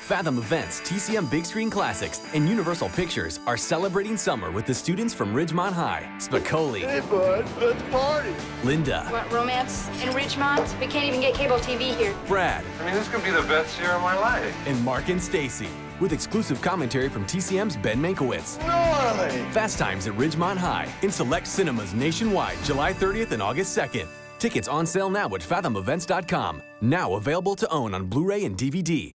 Fathom Events, TCM Big Screen Classics, and Universal Pictures are celebrating summer with the students from Ridgemont High. Spicoli. Hey, bud, let's party. Linda. Want romance in Ridgemont? We can't even get cable TV here. Brad. I mean, this could be the best year of my life. And Mark and Stacy, with exclusive commentary from TCM's Ben Mankiewicz. Gnarly. Fast Times at Ridgemont High in select cinemas nationwide, July 30th and August 2nd. Tickets on sale now at fathomevents.com. Now available to own on Blu-ray and DVD.